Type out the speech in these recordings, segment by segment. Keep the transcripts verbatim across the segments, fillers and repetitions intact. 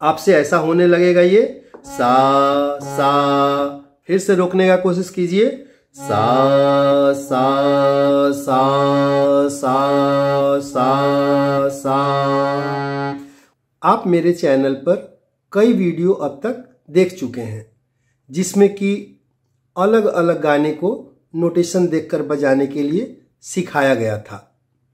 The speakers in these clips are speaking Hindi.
आपसे ऐसा होने लगेगा ये सा सा। फिर से रोकने का कोशिश कीजिए सा सा सा सा सा सा। आप मेरे चैनल पर कई वीडियो अब तक देख चुके हैं जिसमें कि अलग अलग गाने को नोटेशन देखकर बजाने के लिए सिखाया गया था।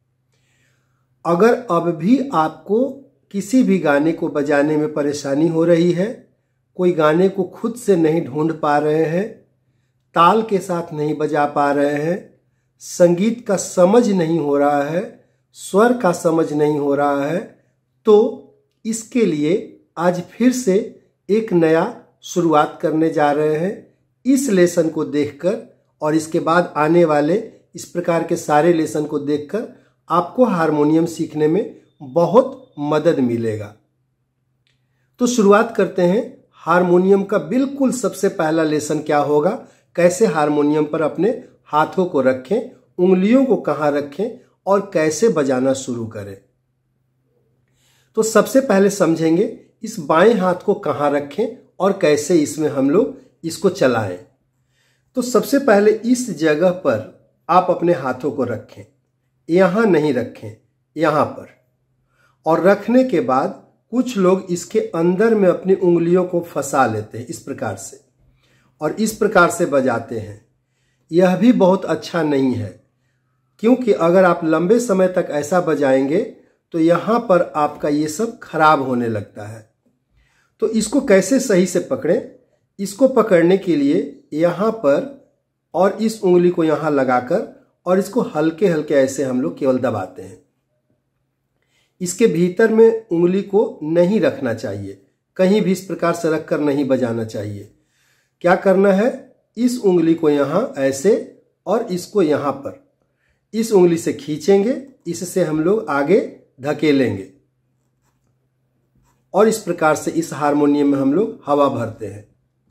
अगर अब भी आपको किसी भी गाने को बजाने में परेशानी हो रही है, कोई गाने को खुद से नहीं ढूंढ पा रहे हैं, ताल के साथ नहीं बजा पा रहे हैं, संगीत का समझ नहीं हो रहा है, स्वर का समझ नहीं हो रहा है, तो इसके लिए आज फिर से एक नया शुरुआत करने जा रहे हैं। इस लेसन को देखकर और इसके बाद आने वाले इस प्रकार के सारे लेसन को देखकर आपको हारमोनियम सीखने में बहुत मदद मिलेगा। तो शुरुआत करते हैं। हारमोनियम का बिल्कुल सबसे पहला लेसन क्या होगा, कैसे हारमोनियम पर अपने हाथों को रखें, उंगलियों को कहाँ रखें और कैसे बजाना शुरू करें। तो सबसे पहले समझेंगे इस बाएं हाथ को कहाँ रखें और कैसे इसमें हम लोग इसको चलाएं। तो सबसे पहले इस जगह पर आप अपने हाथों को रखें, यहाँ नहीं रखें, यहाँ पर। और रखने के बाद कुछ लोग इसके अंदर में अपनी उंगलियों को फंसा लेते हैं इस प्रकार से और इस प्रकार से बजाते हैं। यह भी बहुत अच्छा नहीं है, क्योंकि अगर आप लंबे समय तक ऐसा बजाएंगे तो यहाँ पर आपका ये सब खराब होने लगता है। तो इसको कैसे सही से पकड़ें, इसको पकड़ने के लिए यहाँ पर और इस उंगली को यहाँ लगाकर और इसको हल्के हल्के ऐसे हम लोग केवल दबाते हैं। इसके भीतर में उंगली को नहीं रखना चाहिए, कहीं भी इस प्रकार से रखकर नहीं बजाना चाहिए। क्या करना है, इस उंगली को यहाँ ऐसे और इसको यहाँ पर इस उंगली से खींचेंगे, इससे हम लोग आगे धकेलेंगे और इस प्रकार से इस हारमोनियम में हम लोग हवा भरते हैं।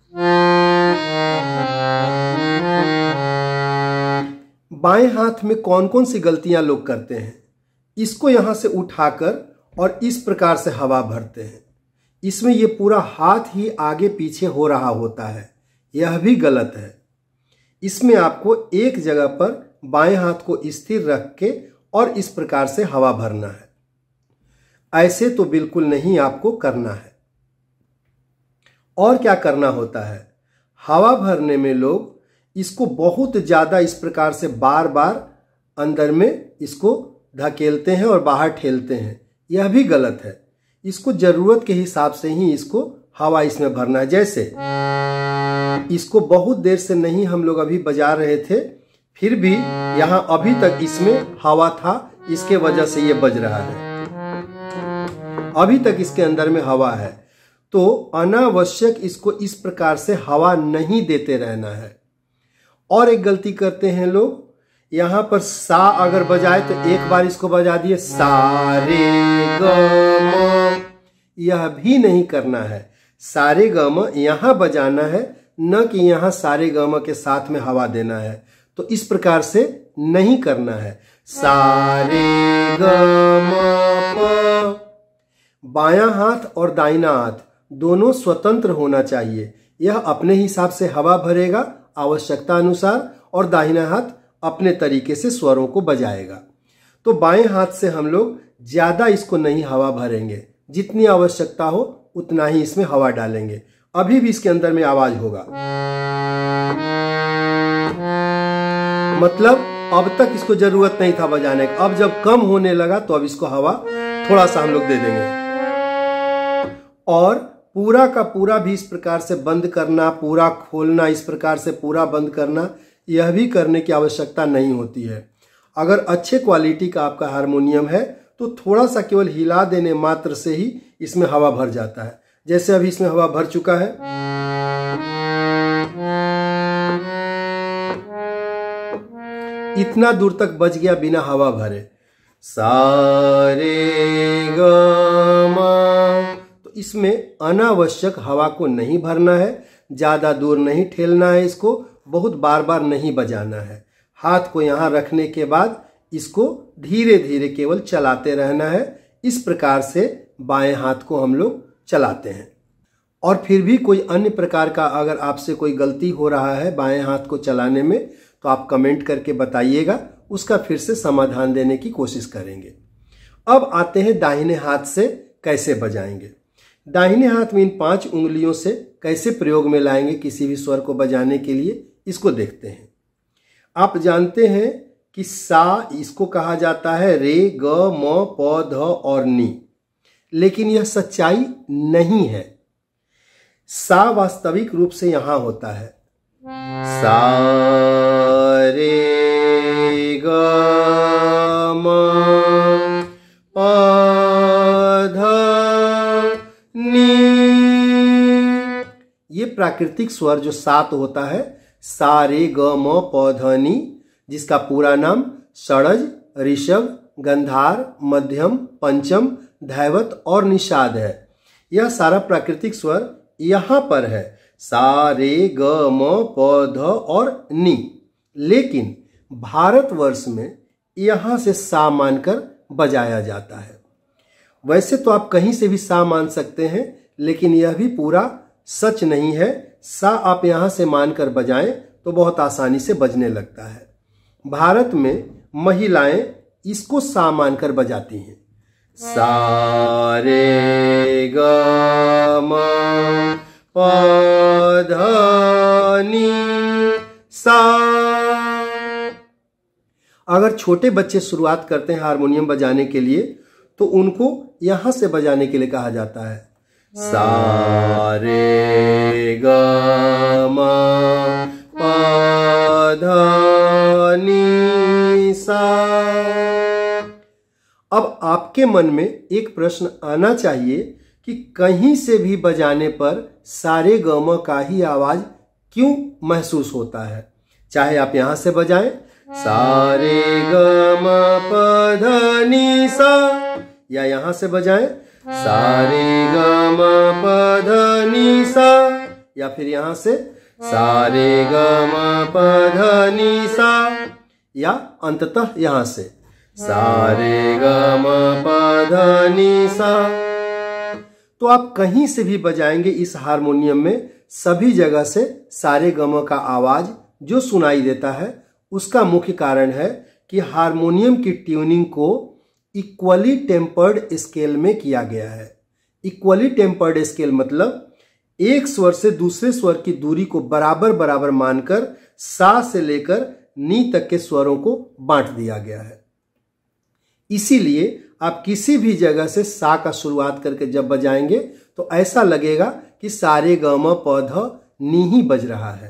बाएं हाथ में कौन कौन सी गलतियां लोग करते हैं, इसको यहां से उठाकर और इस प्रकार से हवा भरते हैं। इसमें ये पूरा हाथ ही आगे पीछे हो रहा होता है, यह भी गलत है। इसमें आपको एक जगह पर बाएं हाथ को स्थिर रख के और इस प्रकार से हवा भरना है। ऐसे तो बिल्कुल नहीं आपको करना है। और क्या करना होता है, हवा भरने में लोग इसको बहुत ज्यादा इस प्रकार से बार बार अंदर में इसको धकेलते हैं और बाहर ठेलते हैं, यह भी गलत है। इसको जरूरत के हिसाब से ही इसको हवा इसमें भरना है। जैसे इसको बहुत देर से नहीं हम लोग अभी बजा रहे थे, फिर भी यहाँ अभी तक इसमें हवा था, इसके वजह से ये बज रहा है। अभी तक इसके अंदर में हवा है, तो अनावश्यक इसको इस प्रकार से हवा नहीं देते रहना है। और एक गलती करते हैं लोग, यहाँ पर सा अगर बजाए तो एक बार इसको बजा दिए सा रे ग म, यह भी नहीं करना है। सारे ग म यहाँ बजाना है, न कि यहाँ सारे ग म के साथ में हवा देना है। तो इस प्रकार से नहीं करना है। सारे ग म प। बायां हाथ और दाहिना हाथ दोनों स्वतंत्र होना चाहिए। यह अपने हिसाब से हवा भरेगा आवश्यकता अनुसार और दाहिना हाथ अपने तरीके से स्वरों को बजाएगा। तो बाएं हाथ से हम लोग ज्यादा इसको नहीं हवा भरेंगे, जितनी आवश्यकता हो उतना ही इसमें हवा डालेंगे। अभी भी इसके अंदर में आवाज होगा, मतलब अब तक इसको जरूरत नहीं था बजाने का। अब जब कम होने लगा तो अब इसको हवा थोड़ा सा हम लोग दे देंगे। और पूरा का पूरा भी इस प्रकार से बंद करना, पूरा खोलना, इस प्रकार से पूरा बंद करना, यह भी करने की आवश्यकता नहीं होती है। अगर अच्छे क्वालिटी का आपका हारमोनियम है तो थोड़ा सा केवल हिला देने मात्र से ही इसमें हवा भर जाता है। जैसे अभी इसमें हवा भर चुका है। इतना दूर तक बज गया बिना हवा भरे। सारे ग म। तो इसमें अनावश्यक हवा को नहीं भरना है, ज्यादा दूर नहीं ठेलना है, इसको बहुत बार बार नहीं बजाना है। हाथ को यहाँ रखने के बाद इसको धीरे धीरे केवल चलाते रहना है। इस प्रकार से बाएं हाथ को हम लोग चलाते हैं। और फिर भी कोई अन्य प्रकार का अगर आपसे कोई गलती हो रहा है बाएं हाथ को चलाने में तो आप कमेंट करके बताइएगा, उसका फिर से समाधान देने की कोशिश करेंगे। अब आते हैं दाहिने हाथ से कैसे बजाएंगे। दाहिने हाथ में इन पांच उंगलियों से कैसे प्रयोग में लाएंगे किसी भी स्वर को बजाने के लिए, इसको देखते हैं। आप जानते हैं कि सा इसको कहा जाता है रे, ग, म, प, ध और नी, लेकिन यह सच्चाई नहीं है। सा वास्तविक रूप से यहां होता है सा रे ग म प ध नी। ये प्राकृतिक स्वर जो सात होता है सा रे ग म प ध नी, जिसका पूरा नाम षडज, ऋषभ, गंधार, मध्यम, पंचम, धैवत और निषाद है। यह सारा प्राकृतिक स्वर यहां पर है सा रे ग म प ध और नी, लेकिन भारतवर्ष में यहां से सा मानकर बजाया जाता है। वैसे तो आप कहीं से भी सा मान सकते हैं, लेकिन यह भी पूरा सच नहीं है। सा आप यहां से मानकर बजाएं तो बहुत आसानी से बजने लगता है। भारत में महिलाएं इसको सा मानकर बजाती हैं सा रे ग म प ध नी सा। अगर छोटे बच्चे शुरुआत करते हैं हारमोनियम बजाने के लिए तो उनको यहां से बजाने के लिए कहा जाता है सा रे ग म प ध नी सा। अब आपके मन में एक प्रश्न आना चाहिए कि कहीं से भी बजाने पर सारे ग म का ही आवाज क्यों महसूस होता है। चाहे आप यहां से बजाएं सारे ग म प ध नी सा, या यहां से बजाएं सारे ग म प ध नी सा, या फिर यहां से सारे ग म प ध नी सा, या अंततः यहां से सारे ग म प ध नी सा। तो आप कहीं से भी बजाएंगे इस हारमोनियम में सभी जगह से सारे ग म का आवाज जो सुनाई देता है, उसका मुख्य कारण है कि हारमोनियम की ट्यूनिंग को इक्वली टेम्पर्ड स्केल में किया गया है। इक्वली टेम्पर्ड स्केल मतलब एक स्वर से दूसरे स्वर की दूरी को बराबर बराबर मानकर सा से लेकर नी तक के स्वरों को बांट दिया गया है। इसीलिए आप किसी भी जगह से सा का शुरुआत करके जब बजाएंगे तो ऐसा लगेगा कि सारे ग म प ध नी ही बज रहा है।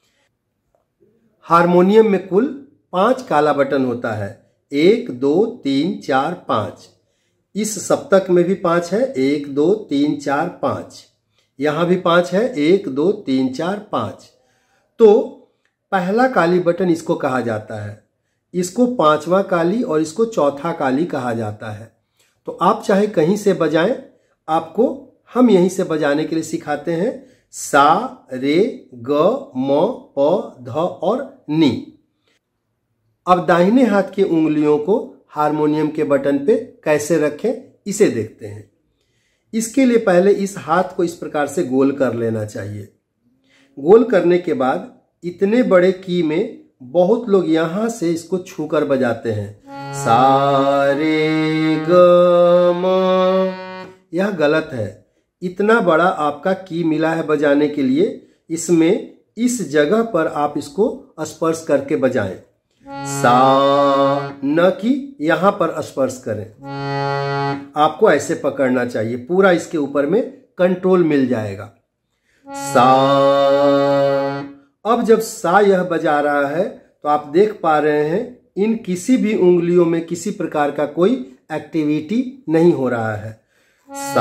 हारमोनियम में कुल पांच काला बटन होता है, एक दो तीन चार पांच। इस सप्तक में भी पांच है, एक दो तीन चार पांच। यहां भी पांच है, एक दो तीन चार पांच। तो पहला काली बटन इसको कहा जाता है, इसको पांचवा काली और इसको चौथा काली कहा जाता है। तो आप चाहे कहीं से बजाएं, आपको हम यहीं से बजाने के लिए सिखाते हैं सा रे ग म प ध और नी। अब दाहिने हाथ की उंगलियों को हारमोनियम के बटन पे कैसे रखें इसे देखते हैं। इसके लिए पहले इस हाथ को इस प्रकार से गोल कर लेना चाहिए। गोल करने के बाद इतने बड़े की में बहुत लोग यहां से इसको छूकर बजाते हैं सा रे ग म। यह गलत है। इतना बड़ा आपका की मिला है बजाने के लिए, इसमें इस जगह पर आप इसको स्पर्श करके बजाएं। सा न कि यहां पर स्पर्श करें। आपको ऐसे पकड़ना चाहिए, पूरा इसके ऊपर में कंट्रोल मिल जाएगा। सा। अब जब सा यह बजा रहा है तो आप देख पा रहे हैं इन किसी भी उंगलियों में किसी प्रकार का कोई एक्टिविटी नहीं हो रहा है। सा।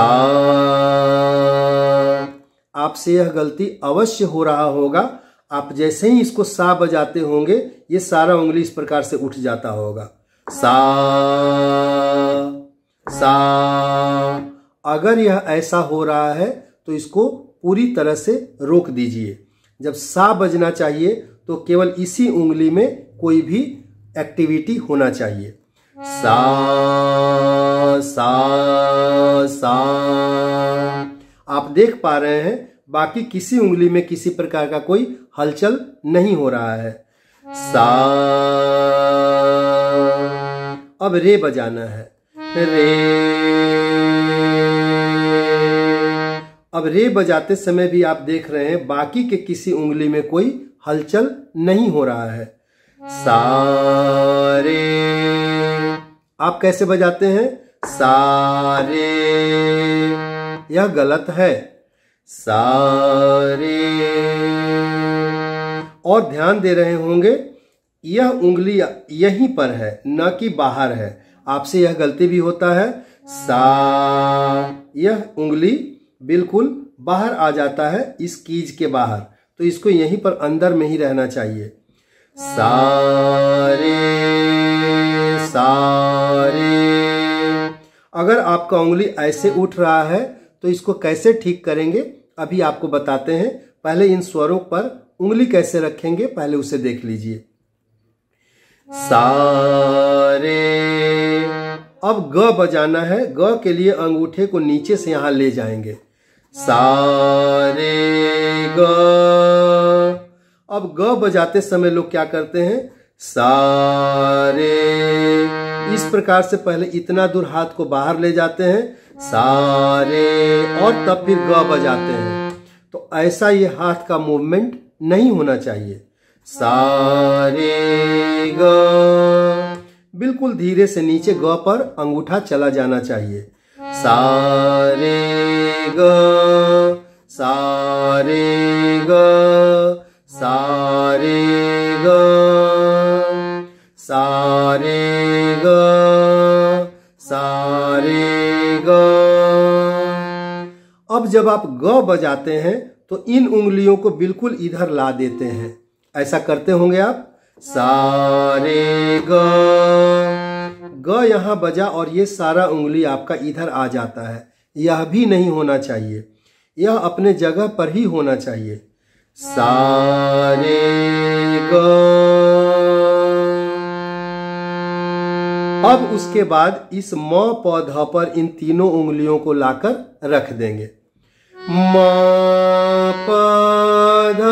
आपसे यह गलती अवश्य हो रहा होगा। आप जैसे ही इसको सा बजाते होंगे ये सारा उंगली इस प्रकार से उठ जाता होगा। सा सा। अगर यह ऐसा हो रहा है तो इसको पूरी तरह से रोक दीजिए। जब सा बजना चाहिए तो केवल इसी उंगली में कोई भी एक्टिविटी होना चाहिए। सा सा सा आप देख पा रहे हैं बाकी किसी उंगली में किसी प्रकार का कोई हलचल नहीं हो रहा है। सा, अब रे बजाना है। रे, अब रे बजाते समय भी आप देख रहे हैं बाकी के किसी उंगली में कोई हलचल नहीं हो रहा है। सा, रे, आप कैसे बजाते हैं? सा, रे, यह गलत है। सा, रे, और ध्यान दे रहे होंगे यह उंगली यहीं पर है, न कि बाहर है। आपसे यह गलती भी होता है। सा, यह उंगली बिल्कुल बाहर आ जाता है इस कीज के बाहर, तो इसको यहीं पर अंदर में ही रहना चाहिए। सा, रे, सा, रे। अगर आपका उंगली ऐसे उठ रहा है तो इसको कैसे ठीक करेंगे अभी आपको बताते हैं। पहले इन स्वरों पर उंगली कैसे रखेंगे पहले उसे देख लीजिए। सा, रे, अब ग बजाना है। ग के लिए अंगूठे को नीचे से यहां ले जाएंगे। सा, रे, ग। अब ग बजाते समय लोग क्या करते हैं? सा, रे, इस प्रकार से पहले इतना दूर हाथ को बाहर ले जाते हैं, सा, रे, और तब फिर ग बजाते हैं। तो ऐसा ये हाथ का मूवमेंट नहीं होना चाहिए। सा, रे, ग, बिल्कुल धीरे से नीचे ग पर अंगूठा चला जाना चाहिए। सा, रे, ग, सा, रे, ग, सा, रे, ग, सा, रे, ग, सा, रे, ग। अब जब आप ग बजाते हैं तो इन उंगलियों को बिल्कुल इधर ला देते हैं। ऐसा करते होंगे आप। सा, रे, ग, ग यहां बजा और ये सारा उंगली आपका इधर आ जाता है। यह भी नहीं होना चाहिए, यह अपने जगह पर ही होना चाहिए। सा, रे, ग। अब उसके बाद इस म प ध पर इन तीनों उंगलियों को लाकर रख देंगे। म, प, ध।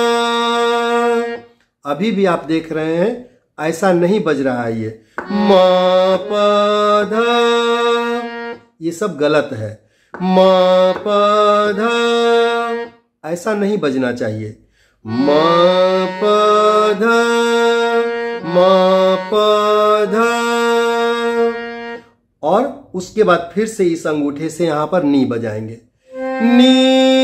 अभी भी आप देख रहे हैं ऐसा नहीं बज रहा है। ये म, प, ध, ये सब गलत है। म, प, ध, ऐसा नहीं बजना चाहिए। म, प, ध, म, प, ध। और उसके बाद फिर से इस अंगूठे से यहां पर नी बजाएंगे। नी,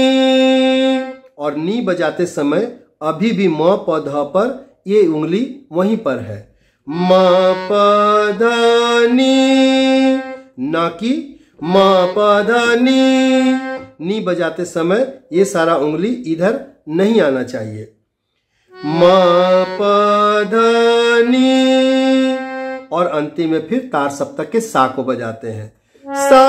और नी बजाते समय अभी भी म प ध पर ये उंगली वहीं पर है। म, प, ध, नी, ना कि म, प, ध, नी। नी बजाते समय ये सारा उंगली इधर नहीं आना चाहिए। म, प, ध, नी, और अंतिम में फिर तार सप्तक के सा को बजाते हैं। सा,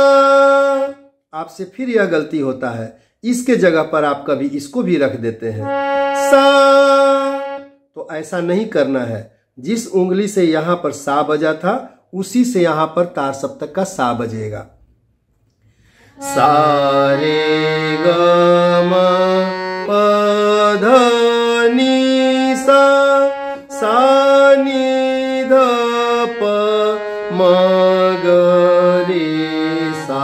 आपसे फिर यह गलती होता है, इसके जगह पर आप कभी इसको भी रख देते हैं। सा, तो ऐसा नहीं करना है। जिस उंगली से यहां पर सा बजा था उसी से यहां पर तार सप्तक का सा बजेगा। सा, रे, ग, म, प, ध, नी, सा, सा, नी, ध, प, म, ग, रे, सा।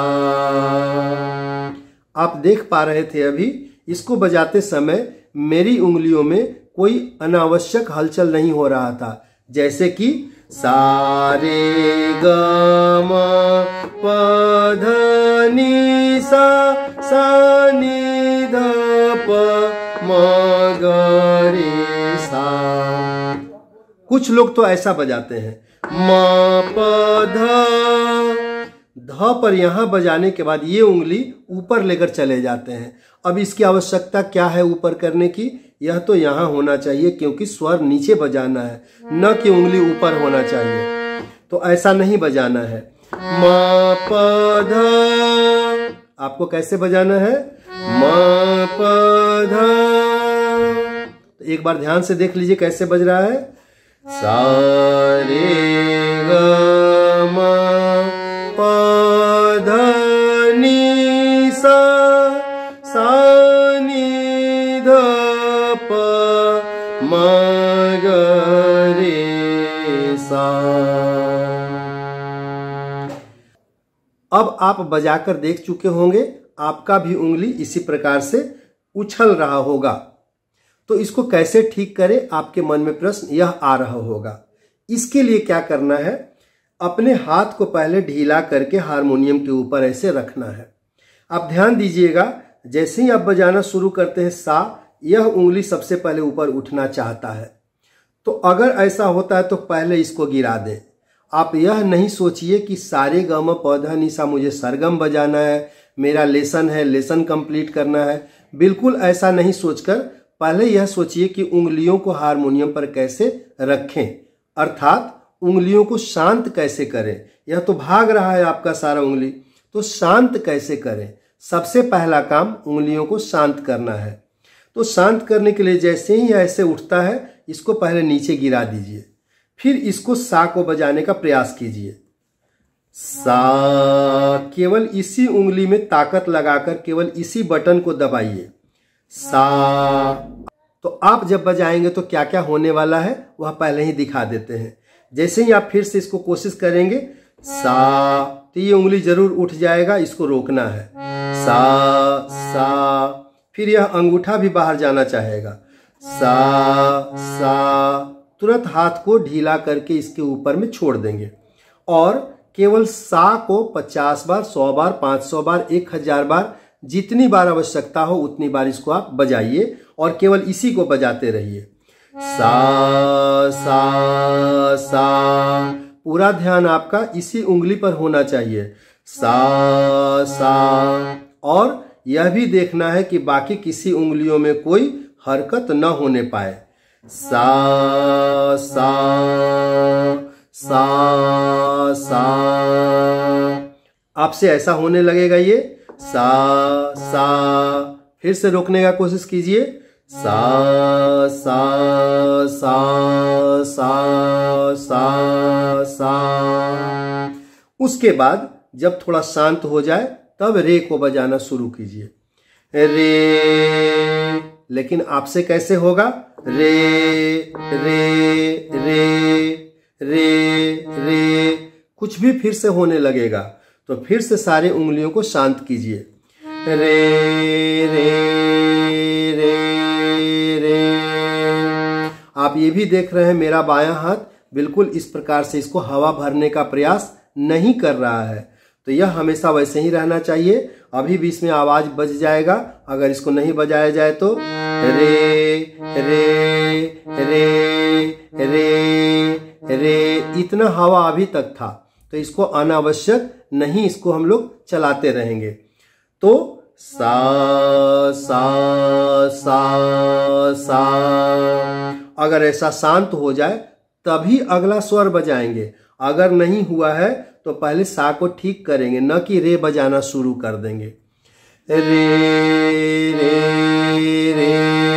आप देख पा रहे थे अभी इसको बजाते समय मेरी उंगलियों में कोई अनावश्यक हलचल नहीं हो रहा था, जैसे कि सा, रे, ग, म, प, ध, नी, सा, सा, नी, ध, प, म, ग, रे, सा। कुछ लोग तो ऐसा बजाते हैं। म, प, ध, ध पर यहां बजाने के बाद ये उंगली ऊपर लेकर चले जाते हैं। अब इसकी आवश्यकता क्या है ऊपर करने की? यह तो यहां होना चाहिए क्योंकि स्वर नीचे बजाना है, न कि उंगली ऊपर होना चाहिए। तो ऐसा नहीं बजाना है। म, प, ध, आपको कैसे बजाना है? म, प, ध। तो एक बार ध्यान से देख लीजिए कैसे बज रहा है। सा, रे, ग, म, प, ध, नी, सा, अब आप बजाकर देख चुके होंगे, आपका भी उंगली इसी प्रकार से उछल रहा होगा। तो इसको कैसे ठीक करें, आपके मन में प्रश्न यह आ रहा होगा। इसके लिए क्या करना है, अपने हाथ को पहले ढीला करके हारमोनियम के ऊपर ऐसे रखना है। आप ध्यान दीजिएगा, जैसे ही आप बजाना शुरू करते हैं सा, यह उंगली सबसे पहले ऊपर उठना चाहता है। तो अगर ऐसा होता है तो पहले इसको गिरा दें। आप यह नहीं सोचिए कि सारे ग म प ध नि सा मुझे सरगम बजाना है, मेरा लेसन है, लेसन कंप्लीट करना है। बिल्कुल ऐसा नहीं सोचकर पहले यह सोचिए कि उंगलियों को हारमोनियम पर कैसे रखें, अर्थात उंगलियों को शांत कैसे करें। यह तो भाग रहा है आपका सारा उंगली, तो शांत कैसे करें। सबसे पहला काम उंगलियों को शांत करना है। तो शांत करने के लिए जैसे ही ऐसे उठता है, इसको पहले नीचे गिरा दीजिए, फिर इसको सा को बजाने का प्रयास कीजिए। सा, केवल इसी उंगली में ताकत लगाकर केवल इसी बटन को दबाइए, सा। तो आप जब बजाएंगे तो क्या क्या होने वाला है वह पहले ही दिखा देते हैं। जैसे ही आप फिर से इसको कोशिश करेंगे सा, तो ये उंगली जरूर उठ जाएगा, इसको रोकना है, सा सा। फिर यह अंगूठा भी बाहर जाना चाहेगा, सा सा। तुरंत हाथ को ढीला करके इसके ऊपर में छोड़ देंगे और केवल सा को पचास बार, सौ बार, पांच सौ बार, एक हजार बार, जितनी बार आवश्यकता हो उतनी बार इसको आप बजाइए और केवल इसी को बजाते रहिए, सा सा सा। पूरा ध्यान आपका इसी उंगली पर होना चाहिए, सा सा। और यह भी देखना है कि बाकी किसी उंगलियों में कोई हरकत न होने पाए, सा सा सा सा। आपसे ऐसा होने लगेगा ये, सा सा। फिर से रोकने का कोशिश कीजिए, सा सा सा सा सा सा। उसके बाद जब थोड़ा शांत हो जाए तब रे को बजाना शुरू कीजिए, रे। लेकिन आपसे कैसे होगा, रे रे रे रे रे। कुछ भी फिर से होने लगेगा तो फिर से सारे उंगलियों को शांत कीजिए, रे रे रे रे। आप ये भी देख रहे हैं मेरा बायां हाथ बिल्कुल इस प्रकार से इसको हवा भरने का प्रयास नहीं कर रहा है। तो यह हमेशा वैसे ही रहना चाहिए। अभी भी इसमें आवाज बज जाएगा, अगर इसको नहीं बजाया जाए तो रे रे रे रे रे। इतना हवा अभी तक था, तो इसको अनावश्यक नहीं, इसको हम लोग चलाते रहेंगे। तो सा सा सा सा। अगर ऐसा शांत हो जाए तभी अगला स्वर बजाएंगे, अगर नहीं हुआ है तो पहले सा को ठीक करेंगे, न कि रे बजाना शुरू कर देंगे, रे रे रे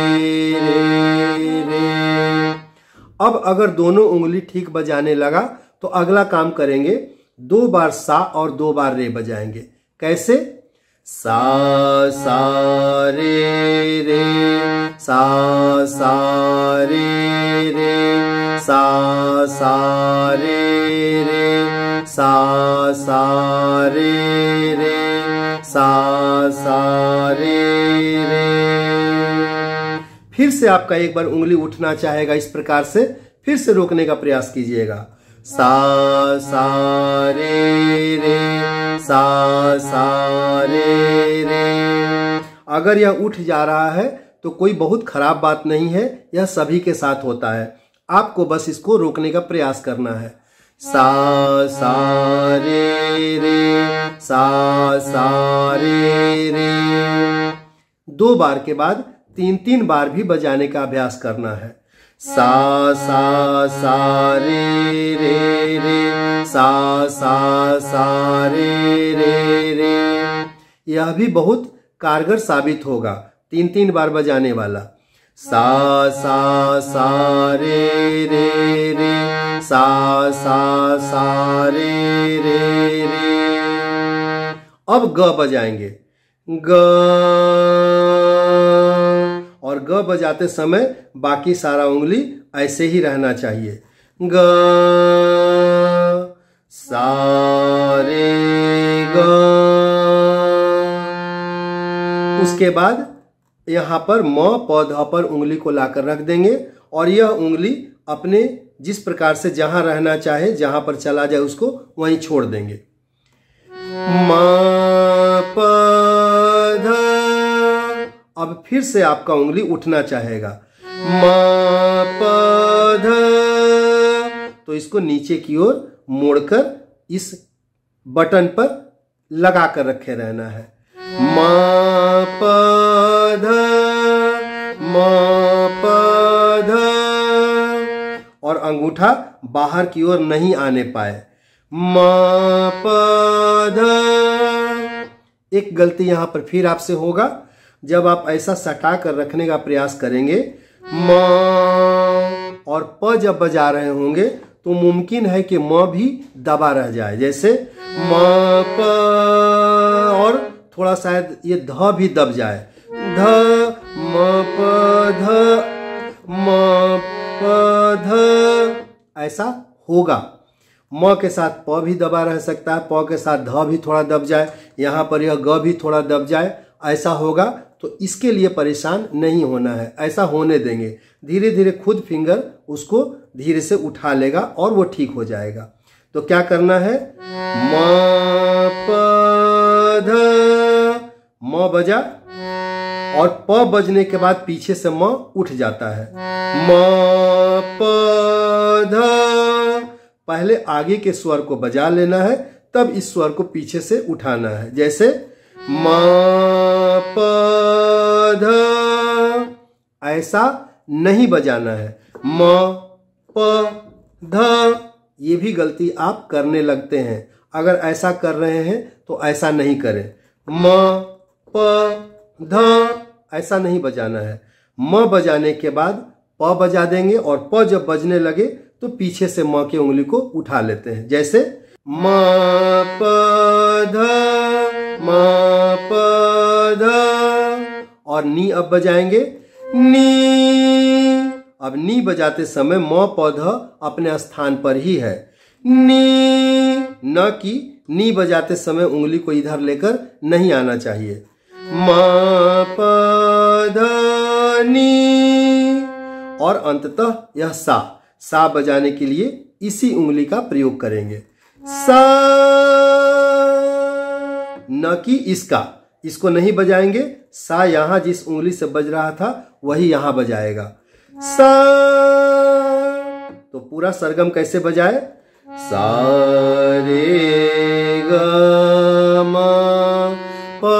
रे रे। अब अगर दोनों उंगली ठीक बजाने लगा तो अगला काम करेंगे, दो बार सा और दो बार रे बजाएंगे। कैसे, सा सा रे रे, सा सा रे रे, सा सा रे रे, सा सा रे रे, सा सा रे रे। फिर से आपका एक बार उंगली उठना चाहेगा इस प्रकार से, फिर से रोकने का प्रयास कीजिएगा, सा सा रे रे, सा सा रे रे। अगर यह उठ जा रहा है तो कोई बहुत खराब बात नहीं है, यह सभी के साथ होता है। आपको बस इसको रोकने का प्रयास करना है, सा सा रे रे, सा सा रे रे। दो बार के बाद तीन तीन बार भी बजाने का अभ्यास करना है, सा सा सा रे रे रे, सा सा सा रे रे रे। यह भी बहुत कारगर साबित होगा, तीन तीन बार बजाने वाला, सा सा सा रे रे रे, सा सा सा रे रे रे। अब ग बजाएंगे, ग। और ग बजाते समय बाकी सारा उंगली ऐसे ही रहना चाहिए, ग सा रे ग। उसके बाद यहाँ पर म प ध पर उंगली को लाकर रख देंगे और यह उंगली अपने जिस प्रकार से जहां रहना चाहे, जहां पर चला जाए उसको वहीं छोड़ देंगे। म प ध, अब फिर से आपका उंगली उठना चाहेगा। म प ध, तो इसको नीचे की ओर मोड़कर इस बटन पर लगा कर रखे रहना है। म प ध, म प ध, और अंगूठा बाहर की ओर नहीं आने पाए। म प ध। एक गलती यहां पर फिर आपसे होगा, जब आप ऐसा सटा कर रखने का प्रयास करेंगे, म और प जब बजा रहे होंगे तो मुमकिन है कि म भी दबा रह जाए, जैसे म प, और थोड़ा शायद ये ध भी दब जाए, ध म प ध, म प ध, ऐसा होगा। म के साथ प भी दबा रह सकता है, प के साथ ध भी थोड़ा दब जाए, यहाँ पर यह ग भी थोड़ा दब जाए, ऐसा होगा। तो इसके लिए परेशान नहीं होना है, ऐसा होने देंगे। धीरे धीरे खुद फिंगर उसको धीरे से उठा लेगा और वो ठीक हो जाएगा। तो क्या करना है, म प ध, म बजा और प बजने के बाद पीछे से म उठ जाता है। म प ध, पहले आगे के स्वर को बजा लेना है, तब इस स्वर को पीछे से उठाना है, जैसे म प ध, ऐसा नहीं बजाना है। म प ध, ये भी गलती आप करने लगते हैं। अगर ऐसा कर रहे हैं तो ऐसा नहीं करें। म प ध, ऐसा नहीं बजाना है। म बजाने के बाद प बजा देंगे और प जब बजने लगे तो पीछे से म की उंगली को उठा लेते हैं, जैसे म प ध, म प ध, और नी अब बजाएंगे, नी। अब नी बजाते समय म प ध अपने स्थान पर ही है, नी, न कि नी बजाते समय उंगली को इधर लेकर नहीं आना चाहिए। म प ध नी, और अंततः यह सा, सा बजाने के लिए इसी उंगली का प्रयोग करेंगे, सा, न कि इसका, इसको नहीं बजाएंगे। सा यहाँ जिस उंगली से बज रहा था वही यहाँ बजाएगा, सा। तो पूरा सरगम कैसे बजाए, सा रे ग म प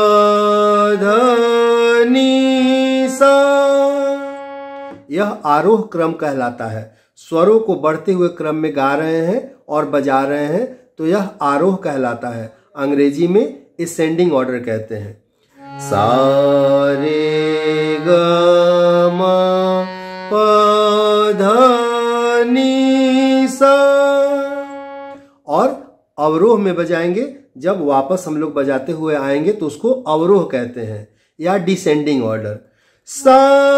ध नी सा। यह आरोह क्रम कहलाता है। स्वरों को बढ़ते हुए क्रम में गा रहे हैं और बजा रहे हैं तो यह आरोह कहलाता है। अंग्रेजी में असेंडिंग ऑर्डर कहते हैं। सा रे ग म प ध नी सा। और अवरोह में बजाएंगे, जब वापस हम लोग बजाते हुए आएंगे तो उसको अवरोह कहते हैं या डिसेंडिंग ऑर्डर। सा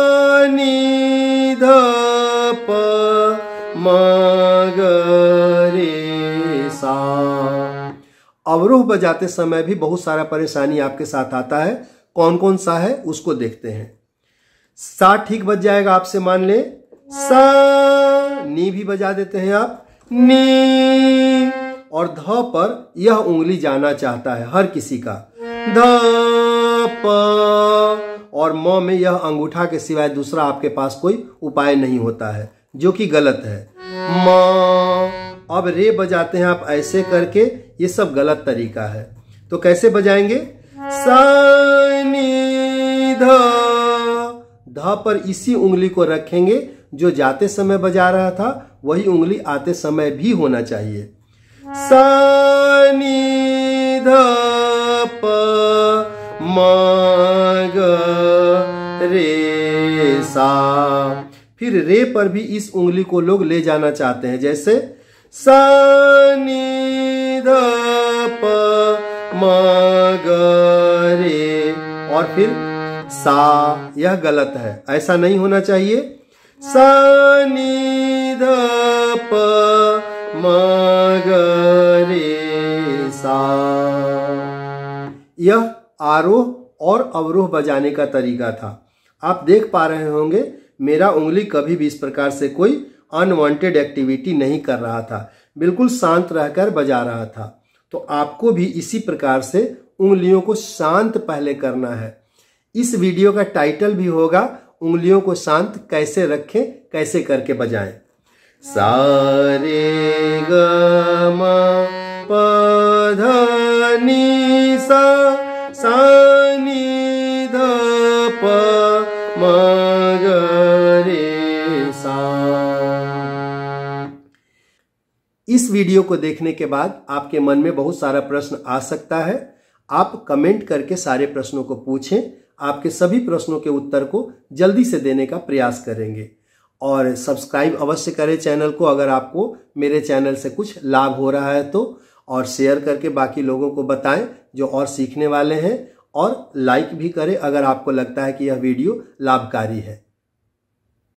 नी ध प म ग रे सा। अवरोह बजाते समय भी बहुत सारा परेशानी आपके साथ आता है। कौन कौन सा है उसको देखते हैं। सा ठीक बज जाएगा आपसे, मान ले सा। नी भी बजा देते हैं आप, नी। और ध पर यह उंगली जाना चाहता है हर किसी का, ध प। और म में यह अंगूठा के सिवाय दूसरा आपके पास कोई उपाय नहीं होता है, जो कि गलत है। म। अब रे बजाते हैं आप ऐसे करके, ये सब गलत तरीका है। तो कैसे बजाएंगे, सा नी ध। ध पर इसी उंगली को रखेंगे, जो जाते समय बजा रहा था वही उंगली आते समय भी होना चाहिए। सा नी ध प म ग रे सा। फिर रे पर भी इस उंगली को लोग ले जाना चाहते हैं, जैसे सा नी ध प म ग रे, और फिर सा। यह गलत है, ऐसा नहीं होना चाहिए। सा नी ध प म ग रे सा। यह आरोह और अवरोह बजाने का तरीका था। आप देख पा रहे होंगे मेरा उंगली कभी भी इस प्रकार से कोई अनवांटेड एक्टिविटी नहीं कर रहा था, बिल्कुल शांत रहकर बजा रहा था। तो आपको भी इसी प्रकार से उंगलियों को शांत पहले करना है। इस वीडियो का टाइटल भी होगा उंगलियों को शांत कैसे रखें, कैसे करके बजाएं। सा रे ग म प ध नि सा सा नि ध प म ग रे सा। इस वीडियो को देखने के बाद आपके मन में बहुत सारा प्रश्न आ सकता है। आप कमेंट करके सारे प्रश्नों को पूछें, आपके सभी प्रश्नों के उत्तर को जल्दी से देने का प्रयास करेंगे। और सब्सक्राइब अवश्य करें चैनल को अगर आपको मेरे चैनल से कुछ लाभ हो रहा है तो, और शेयर करके बाकी लोगों को बताएं जो और सीखने वाले हैं, और लाइक भी करें अगर आपको लगता है कि यह वीडियो लाभकारी है।